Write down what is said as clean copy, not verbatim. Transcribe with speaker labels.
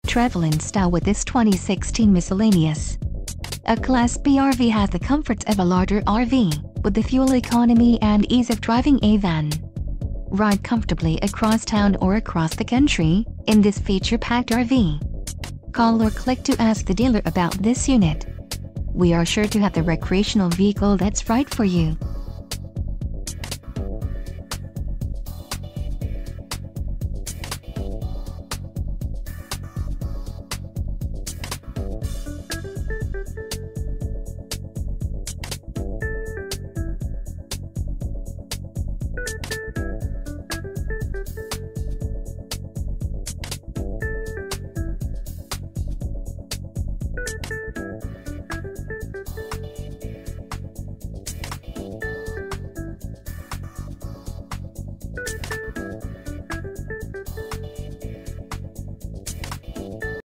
Speaker 1: Travel in style with this 2016 Miscellaneous. A Class B RV has the comforts of a larger RV, with the fuel economy and ease of driving a van. Ride comfortably across town or across the country in this feature-packed RV. Call or click to ask the dealer about this unit. We are sure to have the recreational vehicle that's right for you.